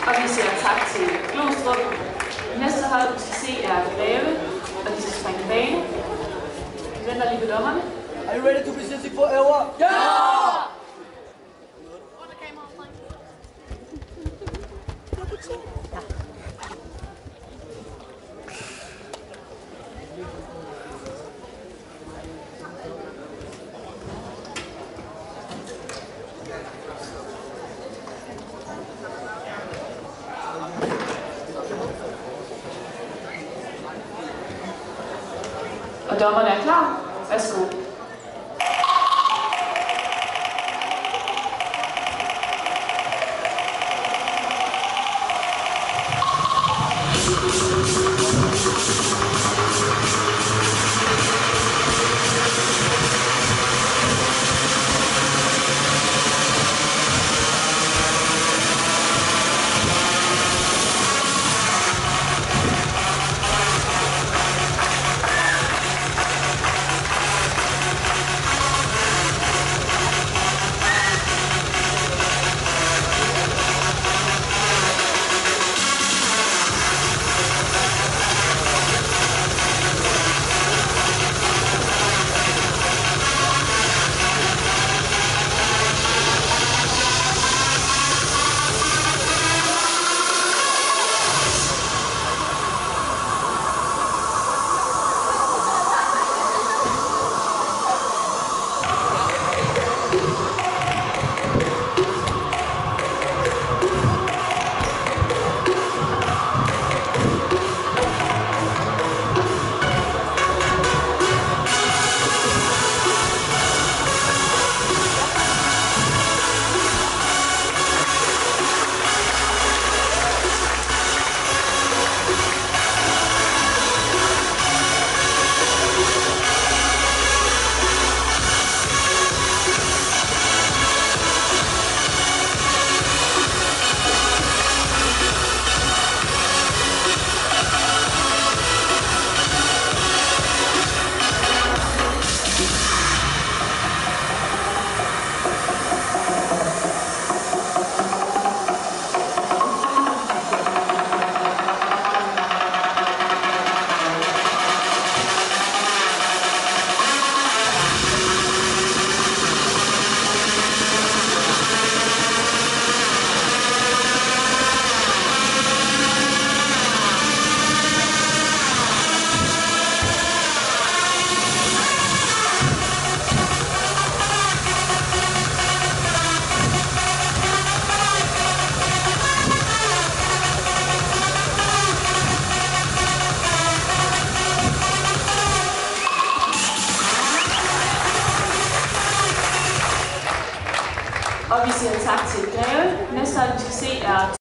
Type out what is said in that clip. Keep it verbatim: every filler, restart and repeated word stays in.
Og vi siger tak til Glostrup. Næste hold, vi skal se, er Greve, og de skal springe bane. Vi venter lige på dommerne. Are you ready to be sixty forever? Ja! Og dommerne er klar. Værsgo. Og vi siger tak til Greve. Næste hold, vi skal se, er